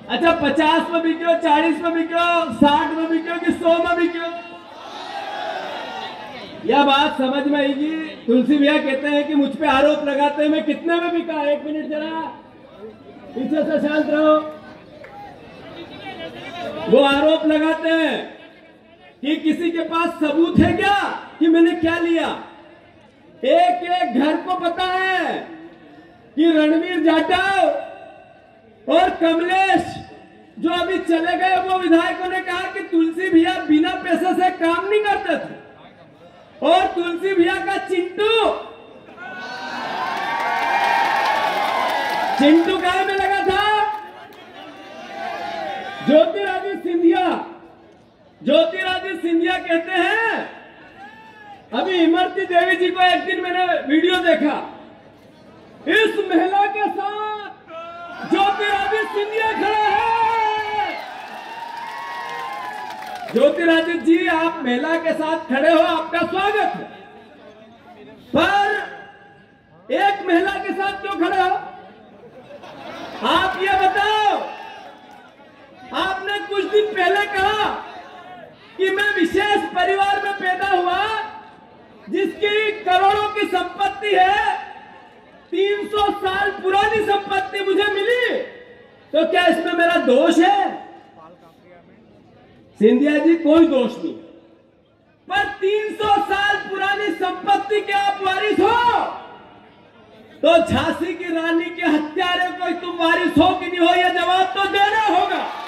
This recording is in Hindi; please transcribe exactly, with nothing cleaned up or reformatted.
अच्छा, पचास में बिके हो, चालीस में बिके हो, साठ में बिके हो कि सौ में बिके हो? यह बात समझ में आएगी। तुलसी भैया कहते हैं कि मुझ पे आरोप लगाते हैं, मैं कितने में बिका? एक मिनट जरा पीछे से शांत रहो। वो आरोप लगाते हैं कि किसी के पास सबूत है क्या कि मैंने क्या लिया? एक एक घर को पता है कि रणवीर जाटव और कमलेश जो अभी चले गए, वो विधायकों ने कहा कि तुलसी भैया बिना पैसे से काम नहीं करते थे। और तुलसी भैया का चिंटू चिंटू कहां में लगा था? ज्योतिरादित्य सिंधिया ज्योतिरादित्य सिंधिया कहते हैं, अभी इमरती देवी जी को एक दिन मैंने वीडियो देखा, इस महिला के साथ ज्योतिरादित्य सिंधिया खड़ा है। ज्योतिरादित्य जी, आप महिला के साथ खड़े हो, आपका स्वागत है, पर एक महिला के साथ क्यों खड़े हो? आप ये बताओ। आपने कुछ दिन पहले कहा कि मैं विशेष परिवार में पैदा हुआ जिसकी करोड़ों की संपत्ति है, तीन सौ साल पुरानी संपत्ति मुझे मिली, तो क्या इसमें मेरा दोष है? सिंधिया जी, कोई दोष नहीं, पर तीन सौ साल पुरानी संपत्ति के आप वारिस हो, तो झांसी की रानी के हत्यारे को तुम वारिस हो कि नहीं हो, यह जवाब तो देना होगा।